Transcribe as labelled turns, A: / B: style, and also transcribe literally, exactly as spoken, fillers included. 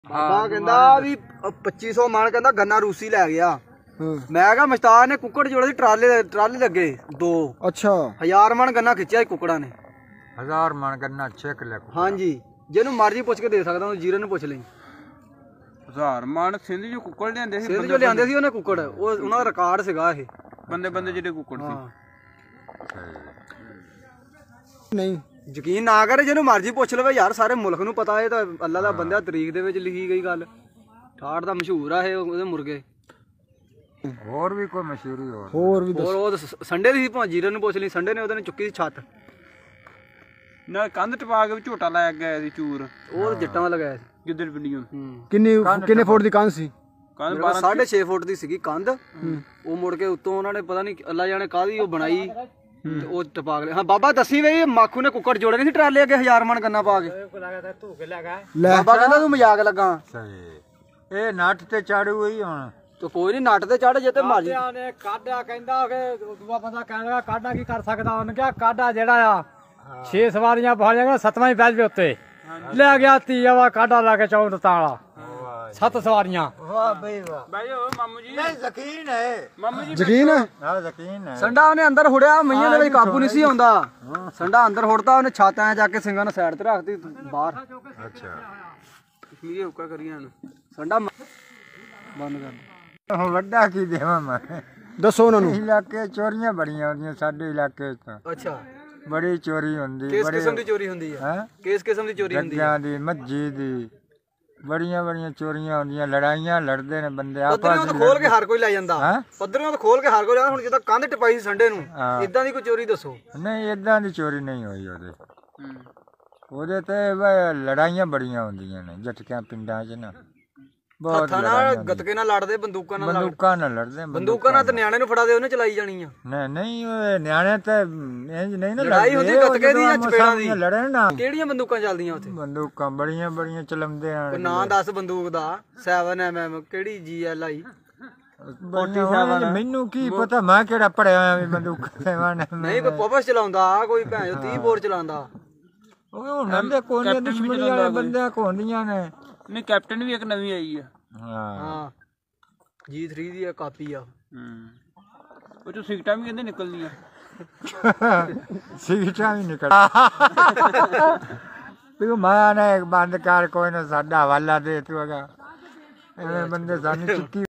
A: ਬਾਬਾ ਕਹਿੰਦਾ ਵੀ ਪੱਚੀ ਸੌ ਮਣ ਕਹਿੰਦਾ ਗੰਨਾ ਰੂਸੀ ਲੈ ਗਿਆ। ਮੈਂ ਕਿਹਾ ਮਸਤਾਨ ਨੇ ਕੁੱਕੜ ਜੋੜੇ ਸੀ ਟਰਾਲੇ ਟਰਾਲੇ ਲੱਗੇ ਦੋ। ਅੱਛਾ ਹਜ਼ਾਰ ਮਣ ਗੰਨਾ ਖਿੱਚਿਆ ਕੁੱਕੜਾਂ ਨੇ।
B: ਹਜ਼ਾਰ ਮਣ ਗੰਨਾ ਛੇਕ ਲਿਆ।
A: ਹਾਂਜੀ ਜਿਹਨੂੰ ਮਰਜੀ ਪੁੱਛ ਕੇ ਦੇ ਸਕਦਾ ਉਹਨੂੰ ਜੀਰੇ ਨੂੰ ਪੁੱਛ ਲਈ।
C: ਹਜ਼ਾਰ ਮਣ ਸਿੰਧ ਜੋ ਕੁੱਕੜ ਲਿਆਂਦੇ ਸੀ।
A: ਸਿੰਧ ਜੋ ਲਿਆਂਦੇ ਸੀ ਉਹਨੇ ਕੁੱਕੜ ਉਹ ਉਹਨਾਂ ਦਾ ਰਿਕਾਰਡ ਸੀਗਾ ਇਹ
C: ਬੰਦੇ ਬੰਦੇ ਜਿਹੜੇ ਕੁੱਕੜ ਸੀ।
A: ਨਹੀਂ ਯਕੀਨ ਨਾ ਕਰੇ ਜਿਹਨੂੰ ਮਰਜੀ ਪੁੱਛ ਲਵੇ ਯਾਰ ਸਾਰੇ ਮੁਲਕ ਨੂੰ ਪਤਾ ਹੈ ਤਾਂ ਅੱਲਾ ਦਾ ਬੰਦਾ ਤਰੀਕ ਦੇ ਵਿੱਚ ਲਿਖੀ ਗਈ ਗੱਲ। ਠਾਠ ਦਾ ਮਸ਼ਹੂਰ ਆ ਇਹ ਉਹਦੇ ਮੁਰਗੇ।
B: ਹੋਰ ਵੀ ਕੋਈ ਮਸ਼ਹੂਰੀ ਹੋਰ
A: ਹੋਰ ਵੀ ਹੋਰ ਉਹ ਸੰਡੇ ਦੀ ਸੀ ਜੀਰੇ ਨੂੰ ਪੁੱਛ ਲਈ। ਸੰਡੇ ਨੇ ਉਹਦੇ ਨੇ ਚੁੱਕੀ ਸੀ ਛੱਤ
C: ਨਾ ਕੰਧ ਟਪਾ ਕੇ ਝੋਟਾ ਲੈ ਗਿਆ ਸੀ ਚੂਰ।
A: ਉਹ ਜੱਟਾਂ ਦਾ ਲਗਾਇਆ ਸੀ
C: ਗਿੱਦੜ ਪਿੰਡੀਆਂ।
A: ਕਿੰਨੀ ਕਿੰਨੇ ਫੁੱਟ ਦੀ ਕੰਧ ਸੀ?
C: ਕੰਧ
A: ਸਾਢੇ ਛੇ ਫੁੱਟ ਦੀ ਸੀਗੀ ਕੰਧ। ਉਹ ਮੁੜ ਕੇ ਉੱਤੋਂ ਉਹਨਾਂ ਨੇ ਪਤਾ ਨਹੀਂ ਅੱਲਾ ਜਾਣੇ ਕਾਹਦੀ ਉਹ ਬਣਾਈ ਤੇ ਉਹ ਟਪਾ ਗਏ। ਹਾਂ ਬਾਬਾ ਦੱਸੀ ਬਈ ਮਾਖੂ ਨੇ ਕੁੱਕੜ ਜੋੜੇ ਨਹੀਂ ਸੀ ਟਰਾਲੇ ਅੱਗੇ ਹਜ਼ਾਰ ਮਣ ਗੰਨਾ ਪਾ ਕੇ। ਬਾਬਾ ਕਹਿੰਦਾ ਤੂੰ ਮਜ਼ਾਕ ਲੱਗਾ।
B: ਇਹ ਨੱਠ ਤੇ ਚਾੜੂ ਹੀ ਹੁਣ
A: ਤੇ ਕੋਈ ਨਹੀਂ ਨੱਟ ਤੇ ਚੜ ਜੇ ਤੇ ਮਰਜੀ
D: ਨੇ ਕਾਢਾ ਕਹਿੰਦਾ ਕਿ ਦੂਆ ਬੰਦਾ ਕਹਿੰਦਾ ਕਾਢਾ ਕੀ ਕਰ ਸਕਦਾ। ਉਹਨੇ ਕਿਹਾ ਕਾਢਾ ਜਿਹੜਾ ਆ ਛੇ ਸਵਾਰੀਆਂ ਪਾ ਲਿਆ ਸੱਤਵਾਂ ਹੀ ਬੈਠ ਉੱਤੇ ਲੈ ਗਿਆ ਤੀਆ ਵਾ ਕਾਢਾ ਲਾ ਕੇ ਚੌਂਦ ਤਾਲਾ ਸੱਤ ਸਵਾਰੀਆਂ।
B: ਵਾਹ ਬਈ ਵਾਹ
C: ਬਾਈ ਉਹ ਮਾਮੂ ਜੀ
B: ਨਹੀਂ ਯਕੀਨ ਹੈ
C: ਮਾਮੂ ਜੀ
A: ਯਕੀਨ ਹੈ।
B: ਹਾਂ ਯਕੀਨ ਹੈ।
A: ਸੰਡਾ ਉਹਨੇ ਅੰਦਰ ਹੁੜਿਆ ਮਈਆਂ ਦੇ ਵਿੱਚ ਕਾਬੂ ਨਹੀਂ ਸੀ ਆਉਂਦਾ। ਸੰਡਾ ਅੰਦਰ ਹੁੜਦਾ ਉਹਨੇ ਛਾਤਾਂ ਜਾ ਕੇ ਸਿੰਘਾਂ ਨੂੰ ਸਾਈਡ ਤੇ ਰੱਖਦੀ ਬਾਹਰ।
B: ਅੱਛਾ
C: ਕਸ਼ਮੀਰੀ ਹੁੱਕਾ ਕਰੀਆਂ
A: ਸੰਡਾ ਬੰਦ ਕਰ
B: ਹੁਣ ਵੱਡਾ ਕੀ ਦੇਵਾਂ ਮੈਂ
A: ਦੱਸੋ ਉਹਨਾਂ ਨੂੰ।
B: ਇਲਾਕੇ ਚੋਰੀਆਂ ਬੜੀਆਂ ਹੁੰਦੀਆਂ ਸਾਡੇ ਇਲਾਕੇ 'ਚ ਤਾਂ।
A: ਅੱਛਾ
B: ਬੜੀ ਚੋਰੀ ਹੁੰਦੀ।
A: ਕਿਸ ਕਿਸਮ ਦੀ ਚੋਰੀ ਹੁੰਦੀ ਹੈ? ਕਿਸ ਕਿਸਮ ਦੀ ਚੋਰੀ ਹੁੰਦੀ ਹੈ?
B: ਗੱਜਾਂ ਦੀ ਮੱਝੀ ਦੀ ਬੜੀਆਂ ਬੜੀਆਂ ਚੋਰੀਆਂ ਹੁੰਦੀਆਂ। ਲੜਾਈਆਂ ਲੜਦੇ ਨੇ ਬੰਦੇ ਆਪਸ
A: ਪੱਧਰਿਆਂ ਤੋਂ ਖੋਲ ਕੇ ਹਰ ਕੋਈ ਲੈ ਜਾਂਦਾ। ਪੱਧਰਿਆਂ ਤੋਂ ਖੋਲ ਕੇ ਹਰ ਕੋਈ ਜਾਂਦਾ। ਹੁਣ ਜਿੱਦਾਂ ਕੰਧ ਟਪਾਈ ਸੀ ਸੰਡੇ ਨੂੰ ਇਦਾਂ ਦੀ ਕੋਈ ਚੋਰੀ ਦੱਸੋ।
B: ਨਹੀਂ ਇਦਾਂ ਦੀ ਚੋਰੀ ਨਹੀਂ ਹੋਈ ਉਹਦੇ। ਉਹਦੇ ਤੇ ਲੜਾਈਆਂ ਬੜੀਆਂ ਹੁੰਦੀਆਂ ਨੇ ਜੱਟਕਿਆਂ ਪਿੰਡਾਂ 'ਚ ਨਾ। ਬਹੁਤ
A: ਨਾਲ ਗਤਕੇ ਨਾਲ ਲੜਦੇ ਬੰਦੂਕਾਂ ਨਾਲ
B: ਬੰਦੂਕਾਂ ਨਾਲ ਲੜਦੇ।
A: ਬੰਦੂਕਾਂ ਨਾਲ ਤੇ ਨਿਆਣੇ ਨੂੰ ਫੜਾ ਦੇ ਉਹਨੇ ਚਲਾਈ ਜਾਣੀ ਆ।
B: ਨਹੀਂ ਨਹੀਂ ਉਹ ਨਿਆਣੇ ਤੇ ਇੰਜ ਨਹੀਂ ਨਾ
A: ਲੜਾਈ ਹੁੰਦੀ ਗਤਕੇ ਦੀ ਜਾਂ ਚਪੇੜਾਂ ਦੀ।
B: ਲੜਨ ਨਾ
A: ਕਿਹੜੀਆਂ ਬੰਦੂਕਾਂ ਚੱਲਦੀਆਂ ਉੱਥੇ?
B: ਬੰਦੂਕਾਂ ਬੜੀਆਂ ਬੜੀਆਂ ਚਲਾਉਂਦੇ ਆ।
A: ਨਾਂ ਦੱਸ ਬੰਦੂਕ ਦਾ। ਸੈਵਨ ਐਮ ਐਮ ਕਿਹੜੀ ਜੀ ਐਲ ਆਈ?
B: ਮੈਨੂੰ ਕੀ ਪਤਾ ਮੈਂ ਕਿਹੜਾ ਪੜਿਆ ਹੋਇਆ ਵੀ ਬੰਦੂਕ ਸੈਵਨ।
A: ਨਹੀਂ ਕੋਈ ਪਵਸ ਚਲਾਉਂਦਾ ਕੋਈ ਭੈਣ ਤੀਹ ਬੋਰ ਚਲਾਉਂਦਾ।
B: ਉਹ ਹੁਣ ਦੇ ਕੋਨੇ ਦੁਸ਼ਮਣੀ ਵਾਲੇ ਬੰਦਿਆਂ ਕੋਂਦੀਆਂ ਨੇ।
C: ਨਹੀਂ ਕੈਪਟਨ ਵੀ ਇੱਕ ਨਵੀਂ ਆਈ ਆ।
A: ਹਾਂ ਜੀ ਥ੍ਰੀ ਦੀ ਆ ਕਾਪੀ ਆ।
C: ਹੂੰ ਉਹ ਚੋਂ ਸਿਗਟਾਂ ਵੀ ਕਹਿੰਦੇ ਨਿਕਲਦੀਆਂ।
B: ਸਿਗਟਾਂ ਵੀ ਨਿਕਲ ਤੂੰ ਮੈਂ ਨਾ ਇੱਕ ਬੰਦ ਕਰ ਕੋਈ ਨਾ ਸਾਡਾ ਹਵਾਲਾ ਦੇ ਤੂੰ ਹੈਗਾ ਐਵੇਂ ਬੰਦੇ ਸਾਨੂੰ ਚੁੱਕੀ